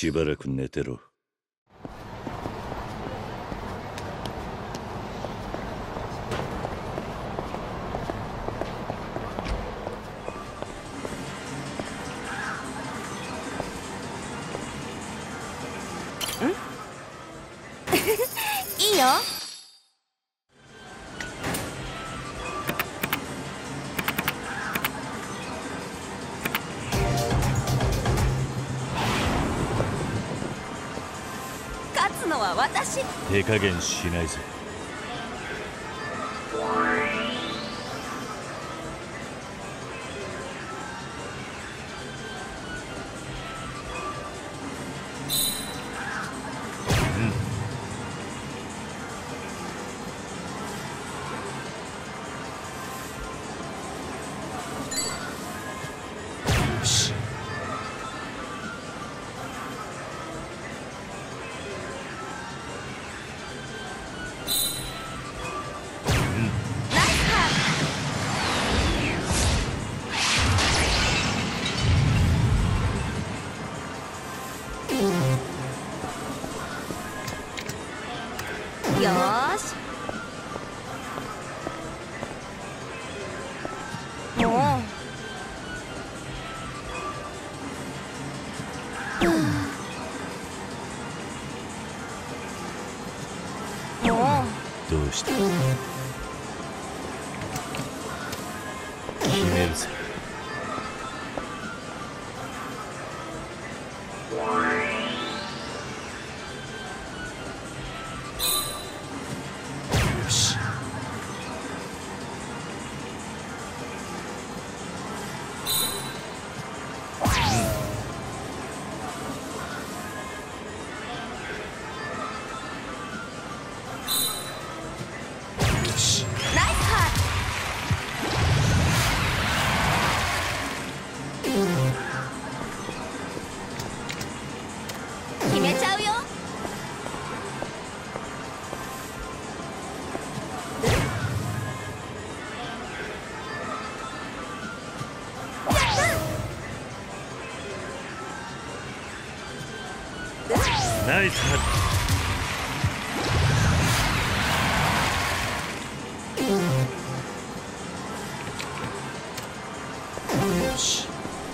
しばらく寝てろ。 いいよ。勝つのは私。 手加減しないぜ。 よーし。もう。 どうした？決めるぜ。よし。よし。 ナイスハート。決めちゃうよ。 ナイスハット。よし。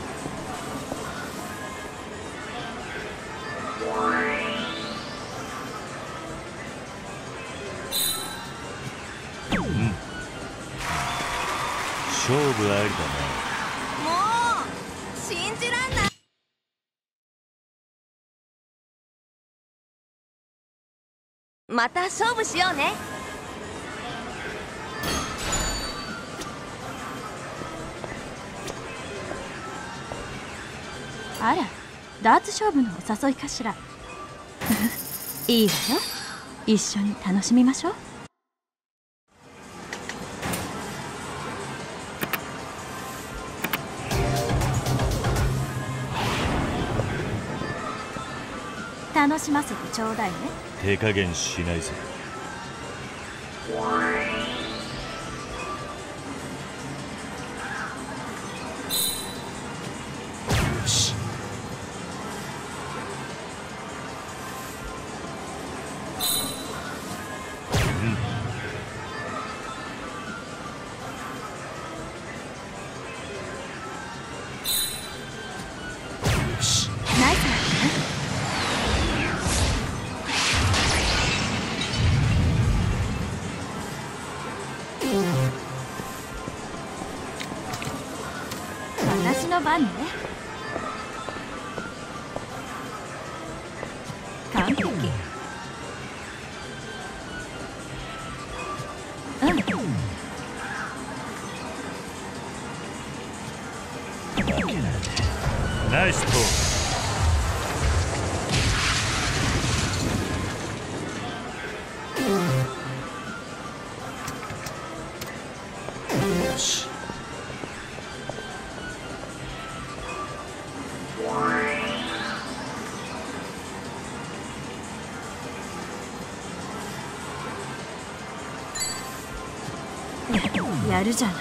勝負ありだな。 もう信じらんない。また勝負しようね。 あら、ダーツ勝負のお誘いかしら。いいわよ。一緒に楽しみましょう。楽しませてちょうだいね。 手加減しないぜ。よし。よし。 ナイスわね。私の番ね。完璧。 ナイストー。よし。 やるじゃない。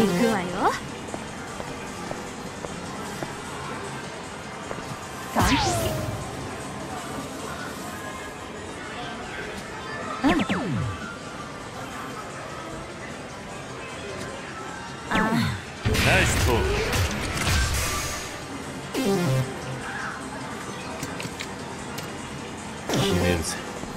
くわよ。完璧。うん。ああ。 ナイストーク。決めるぜ。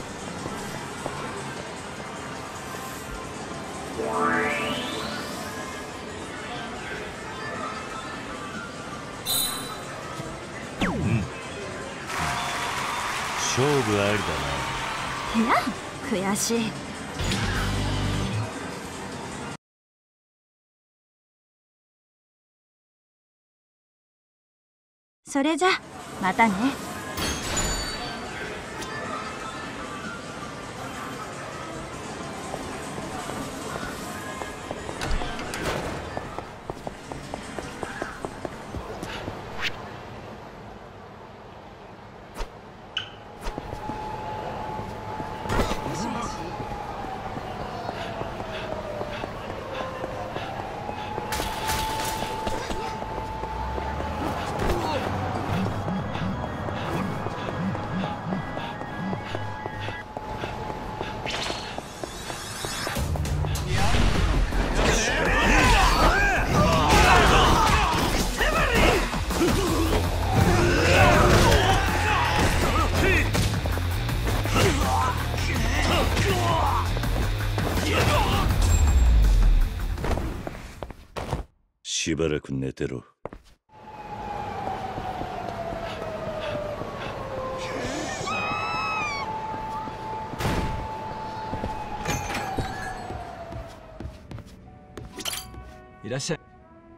勝負ありだいや、悔しい。それじゃまたね。 しばらく寝てろ。 いらっしゃい。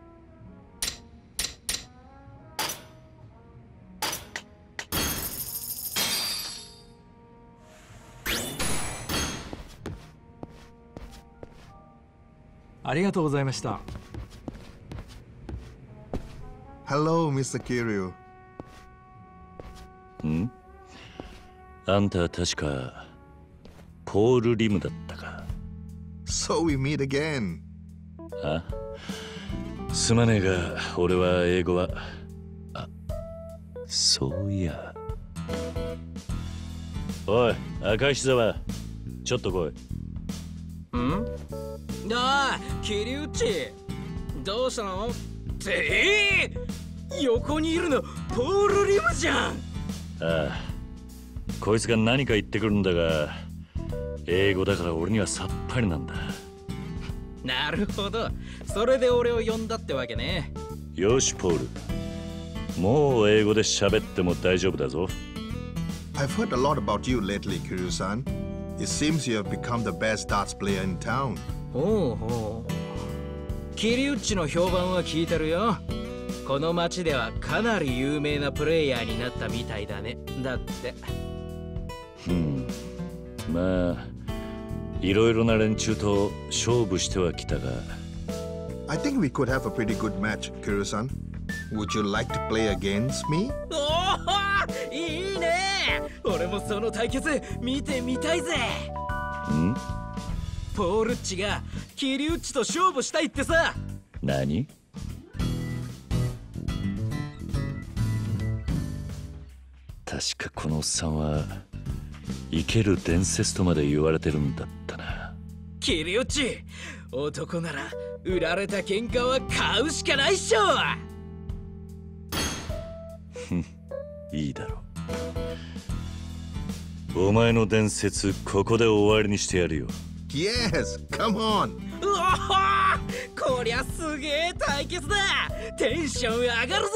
ありがとうございました。 Hello, Mr. Kiryu. ん？あんたは確かポール・リムだったか。 So we meet again. あ？すまねえが、俺は英語は。あ、そういや。おい、赤石沢、ちょっと来い。 ん？ああ、桐内。どうしたの？って、横にいるのポール・リムじゃん。 ああ、こいつが何か言ってくるんだが、英語だから俺にはさっぱりなんだ。 なるほど、それで俺を呼んだってわけね。 よし、ポール。もう英語で喋っても大丈夫だぞ。 I've heard a lot about you lately, Kiryu-san. It seems you have become the best darts player in town. ほうほう。桐内の評判は聞いてるよ。この町ではかなり有名なプレイヤーになったみたいだね。だって。 まあ、いろいろな連中と勝負してはきたが。 I think we could have a pretty good match, Kiryu-san. Would you like to play against me? おお、いいね。俺もその対決見てみたいぜ。 ん？ ポールッチが桐内と勝負したいってさ。 何？確かこのおっさんは生ける伝説とまで言われてるんだったな。 桐内、男なら売られた喧嘩は買うしかないっしょ。 いいだろう。お前の伝説ここで終わりにしてやるよ。 Yes, come on. うお、こりゃすげえ対決だ。テンション上がるぜ。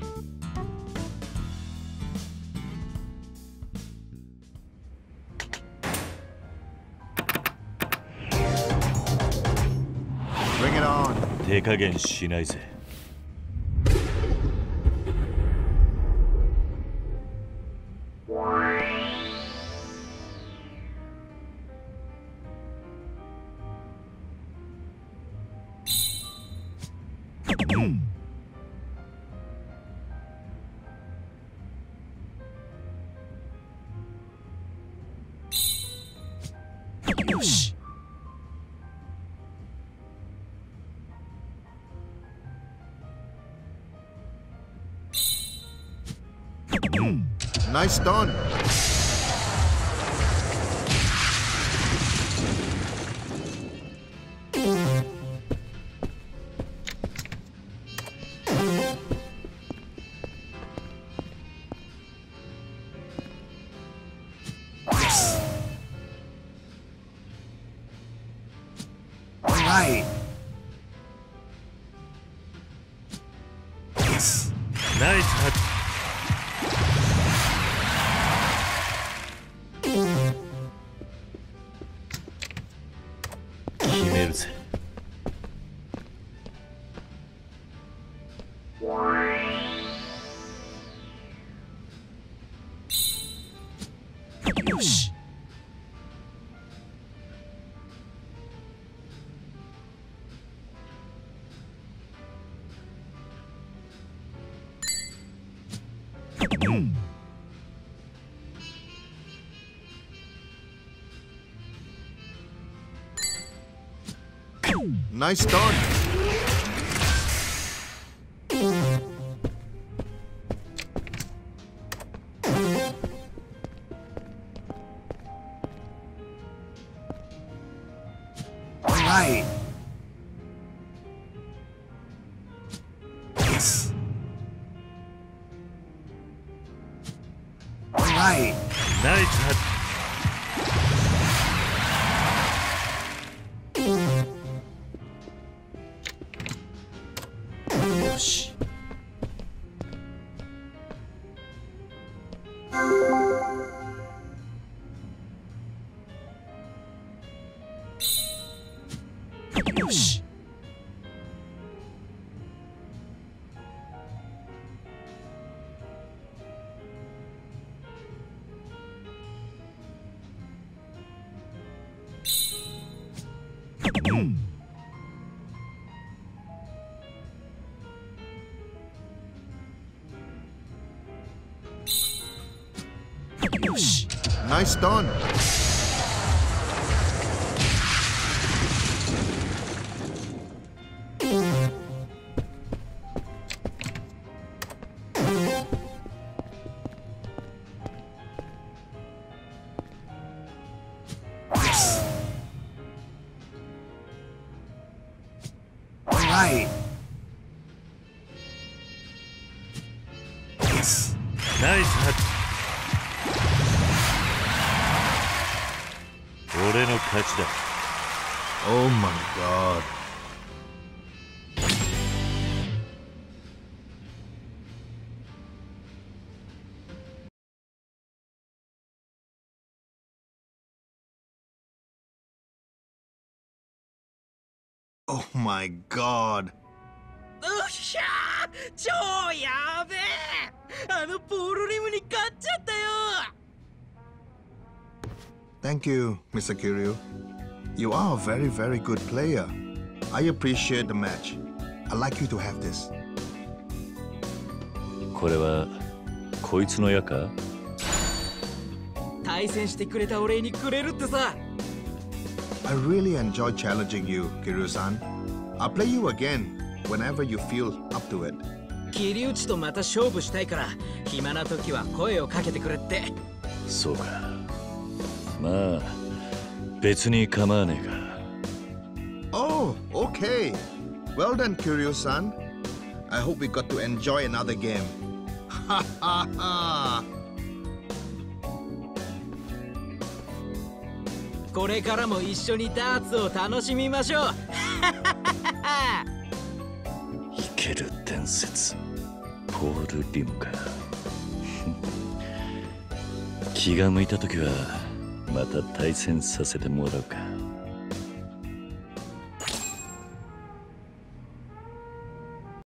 Bring it on. 手加減しないぜ。よし。 Nice turn. Right. Yes. ナイスハッ決めるぜ。 よし。 Nice turn. All right. Yes. All right. ナイスハッよし。よし。よし。 Nice turn. Yes. All right. Yes. ナイスハッ俺の勝ちだ。 Oh my god. Oh my god. うっしゃー、超やべえ。あのポールリムに勝っちゃったよ。 Thank you, Mr. Kiryu. You are a very, very good player. I appreciate the match. I'd like you to have this. これはこいつの矢か？ 対戦してくれたお礼にくれるってさ。 I really enjoy challenging you, Kiryu-san. I'll play you again whenever you feel up to it. 切り打ちとまた勝負したいから暇な時は声をかけてくれって。 そうか。まあ別に構わねえが。 Oh, okay. Well then, Kiryu-san. I hope we got to enjoy another game. Ha ha ha! これからも一緒にダーツを楽しみましょう。 生ける伝説ポール・リムか。気が向いた時はまた対戦させてもらうか。